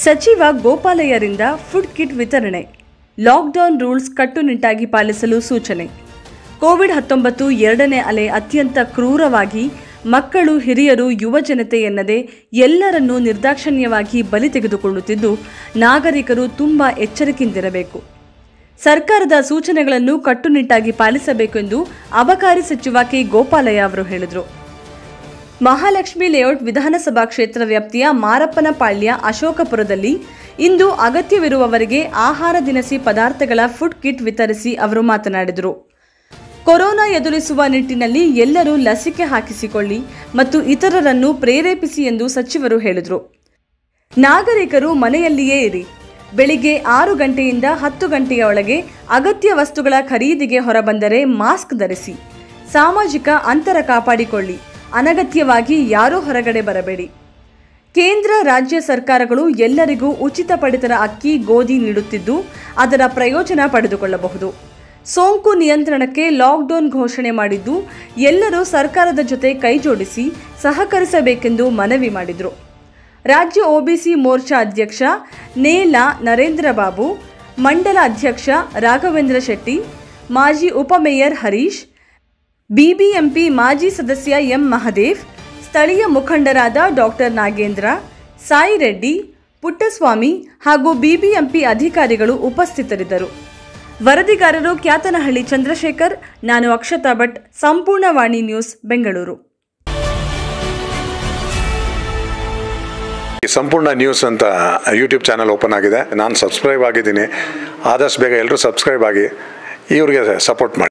ಸಚಿವ ಗೋಪಾಲಯ್ಯರಿಂದ food kit ವಿತರಣೆ. ಲಾಕ್ಡೌನ್ ರೂಲ್ಸ್ ಕಟ್ಟುನಿಟ್ಟಾಗಿ ಪಾಲಿಸಲು ಸೂಚನೆ. ಕೋವಿಡ್-19 ಎರಡನೇ ಅಲೆ ಅತ್ಯಂತ ಕ್ರೂರವಾಗಿ ಮಕ್ಕಳು, ಹಿರಿಯರು, ಯುವ ಜನತೆ ಎನ್ನದೇ ಎಲ್ಲರನ್ನೂ ನಿರ್ದಾಕ್ಷಿಣ್ಯವಾಗಿ ಬಲಿ ತೆಗೆದುಕೊಳ್ಳುತ್ತಿದ್ದು, ನಾಗರಿಕರು ತುಂಬ ಎಚ್ಚರಿಕೆಯಿಂದಿರಬೇಕು. ಸರ್ಕಾರದ ಸೂಚನೆಗಳನ್ನು ಕಟ್ಟುನಿಟ್ಟಾಗಿ ಪಾಲಿಸಬೇಕೆಂದು ಅಬಕಾರಿ ಸಚಿವ ಕೆ. ಗೋಪಾಲಯ್ಯ ಅವರು ಹೇಳಿದರು. ಮಹಾಲಕ್ಷ್ಮಿ ಲೇಔಟ್ ವಿಧಾನಸಭಾ ಕ್ಷೇತ್ರ ವ್ಯಾಪ್ತಿಯ ಮಾರಪ್ಪನಪಾಳ್ಯ ಅಶೋಕಪುರದಲ್ಲಿ ಇಂದು ಅಗತ್ಯವಿರುವವರಿಗೆ ಆಹಾರ ದಿನಸಿ ಪದಾರ್ಥಗಳ ಫುಡ್ ಕಿಟ್ ವಿತರಿಸಿ ಅವರು ಮಾತನಾಡಿದರು. ಕೊರೋನಾ ಎದುರಿಸುವ ನಿಟ್ಟಿನಲ್ಲಿ ಎಲ್ಲರೂ ಲಸಿಕೆ ಹಾಕಿಸಿಕೊಳ್ಳಿ ಮತ್ತು ಇತರರನ್ನು ಪ್ರೇರೇಪಿಸಿ ಎಂದು ಸಚಿವರು ಹೇಳಿದರು. ನಾಗರಿಕರು ಮನೆಯಲ್ಲಿಯೇ ಇರಿ. ಬೆಳಿಗ್ಗೆ 6 ಗಂಟೆಯಿಂದ 10 ಗಂಟೆಯ ಒಳಗೆ ಅಗತ್ಯ ವಸ್ತುಗಳ ಖರೀದಿಗೆ ಹೊರಬಂದರೆ ಮಾಸ್ಕ್ ಧರಿಸಿ, ಸಾಮಾಜಿಕ ಅಂತರ ಕಾಪಾಡಿಕೊಳ್ಳಿ, ಅನಗತ್ಯವಾಗಿ ಯಾರೂ ಹೊರಗಡೆ ಬರಬೇಡಿ. ಕೇಂದ್ರ, ರಾಜ್ಯ ಸರ್ಕಾರಗಳು ಎಲ್ಲರಿಗೂ ಉಚಿತ ಪಡಿತರ ಅಕ್ಕಿ, ಗೋಧಿ ನೀಡುತ್ತಿದ್ದು ಅದರ ಪ್ರಯೋಜನ ಪಡೆದುಕೊಳ್ಳಬಹುದು. ಸೋಂಕು ನಿಯಂತ್ರಣಕ್ಕೆ ಲಾಕ್ಡೌನ್ ಘೋಷಣೆ ಮಾಡಿದ್ದು ಎಲ್ಲರೂ ಸರ್ಕಾರದ ಜೊತೆ ಕೈಜೋಡಿಸಿ ಸಹಕರಿಸಬೇಕೆಂದು ಮನವಿ ಮಾಡಿದರು. ರಾಜ್ಯ ಒಬಿಸಿ ಮೋರ್ಚಾ ಅಧ್ಯಕ್ಷ ನೇಲ ನರೇಂದ್ರ ಬಾಬು, ಮಂಡಲ ಅಧ್ಯಕ್ಷ ರಾಘವೇಂದ್ರ ಶೆಟ್ಟಿ, ಮಾಜಿ ಉಪಮೇಯರ್ ಹರೀಶ್, ಬಿಬಿಎಂಪಿ ಮಾಜಿ ಸದಸ್ಯ ಎಂ ಮಹದೇವ್, ಸ್ಥಳೀಯ ಮುಖಂಡರಾದ ಡಾಕ್ಟರ್ ನಾಗೇಂದ್ರ, ಸಾಯಿ ರೆಡ್ಡಿ, ಪುಟ್ಟಸ್ವಾಮಿ ಹಾಗೂ ಬಿಬಿಎಂಪಿ ಅಧಿಕಾರಿಗಳು ಉಪಸ್ಥಿತರಿದ್ದರು. ವರದಿಗಾರರು ಕ್ಯಾತನಹಳ್ಳಿ ಚಂದ್ರಶೇಖರ್, ನಾನು ಅಕ್ಷತಾ ಭಟ್, ಸಂಪೂರ್ಣ ವಾಣಿ ನ್ಯೂಸ್, ಬೆಂಗಳೂರು. ಸಂಪೂರ್ಣ ನ್ಯೂಸ್ ಅಂತ ಯೂಟ್ಯೂಬ್ ಚಾನಲ್ ಓಪನ್ ಆಗಿದೆ. ನಾನು ಸಬ್ಸ್ಕ್ರೈಬ್ ಆಗಿದ್ದೀನಿ. ಆದಷ್ಟು ಬೇಗ ಎಲ್ಲರೂ ಸಬ್ಸ್ಕ್ರೈಬ್ ಆಗಿ ಇವರಿಗೆ ಸಪೋರ್ಟ್ ಮಾಡಿ.